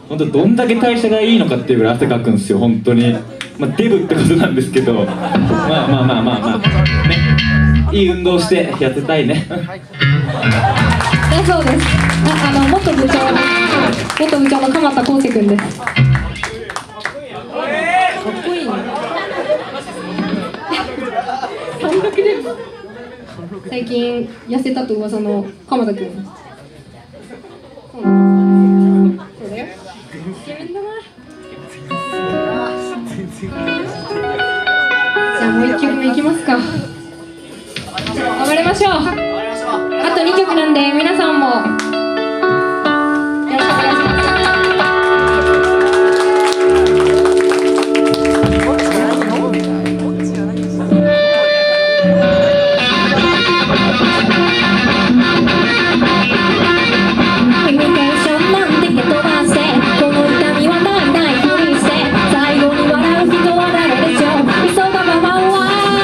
本当どんだけ代謝がいいのかっていうぐらい汗かくんですよ本当に。まあ、デブってことなんですけど、まあね、いい運動して痩せたいね。 だそうです。元部長の鎌田浩二君です。かっこいいね。最近痩せたと噂の鎌田君。そうだよ。イケメンだな。じゃあもう1曲目いきますか。頑張りましょう。あと2曲なんで皆さんもよろしくお願いします。イミテーションなんて蹴飛ばしてこの痛みはないふりして最後に笑う人は誰でしょう。急がばばは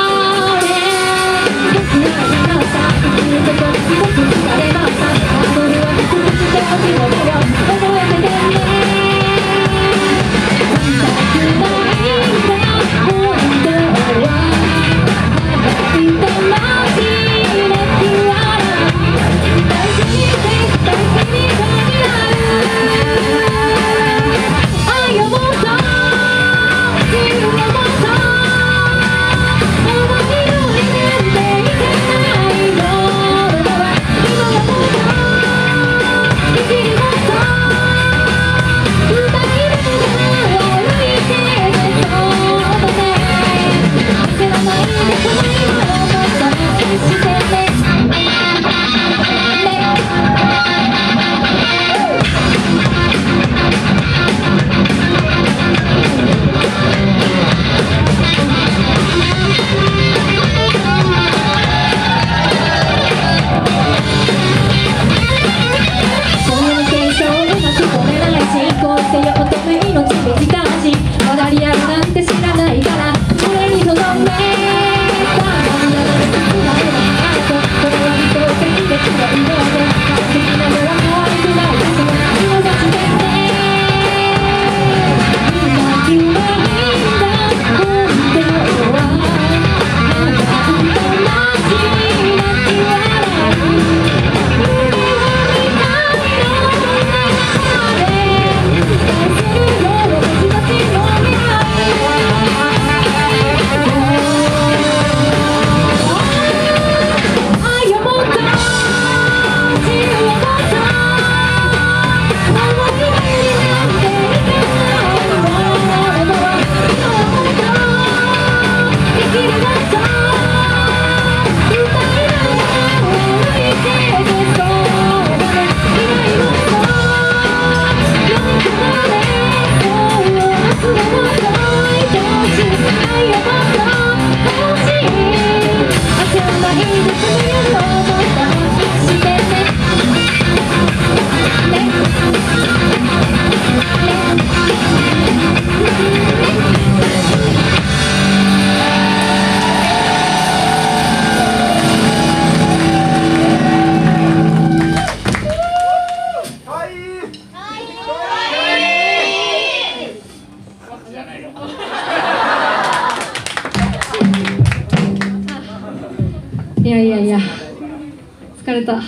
いや疲れた。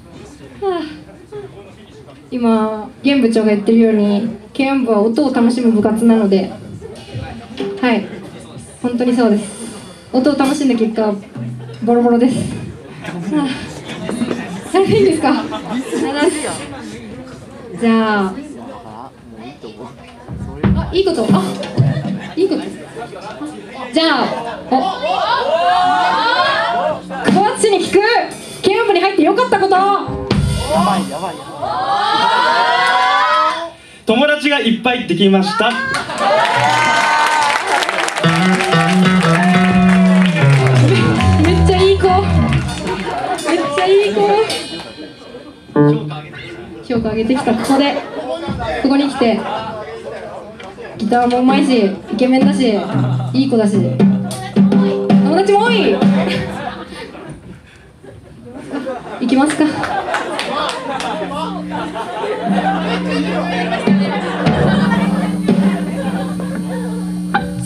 今現部長が言ってるように軽音部は音を楽しむ部活なので、はい本当にそうです。音を楽しんだ結果ボロボロです。いいですか。じゃあいいこと、じゃあ久保敦に聞く軽音部に入ってよかったこと。 友達がいっぱいできました。 めっちゃいい子、めっちゃいい子。評価上げてきた。ここに来てギターもうまいしイケメンだしいい子だし友達も多い。行きますか。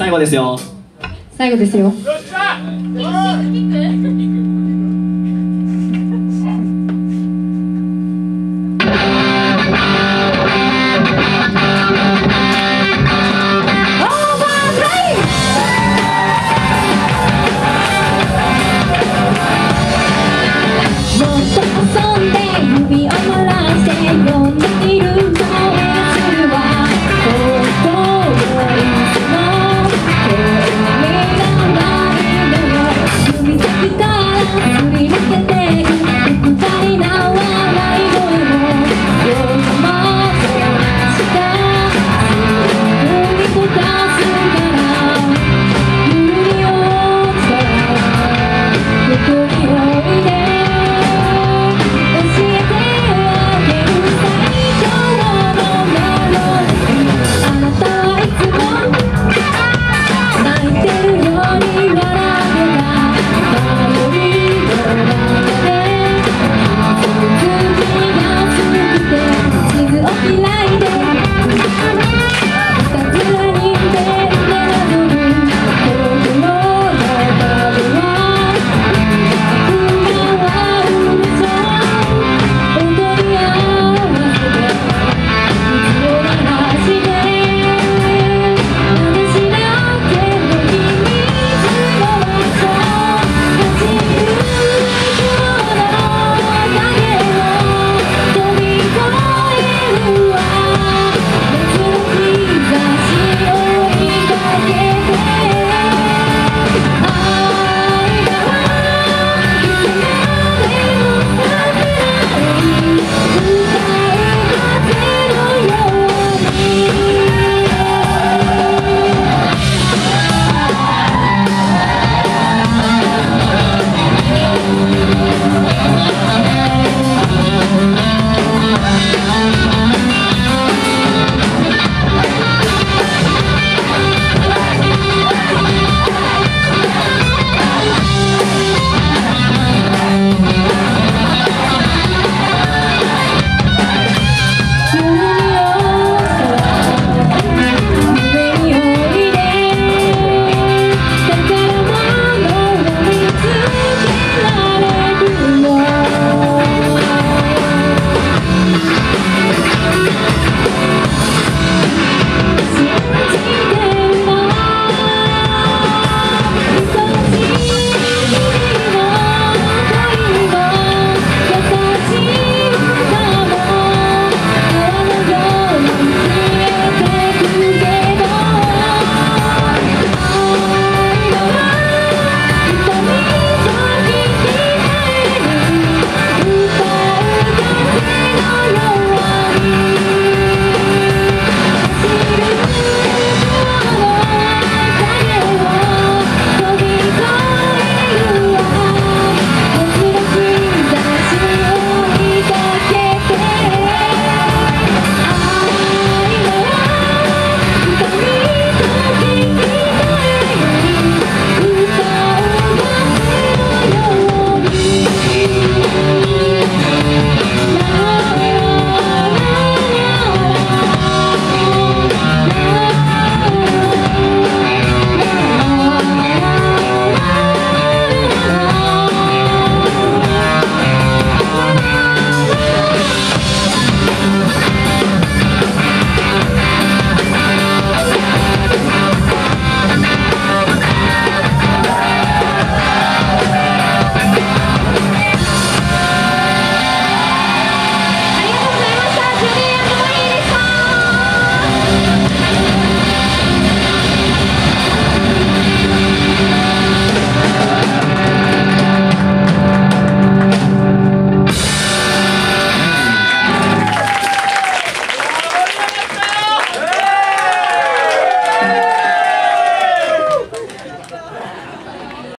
最後ですよ。 最後ですよ。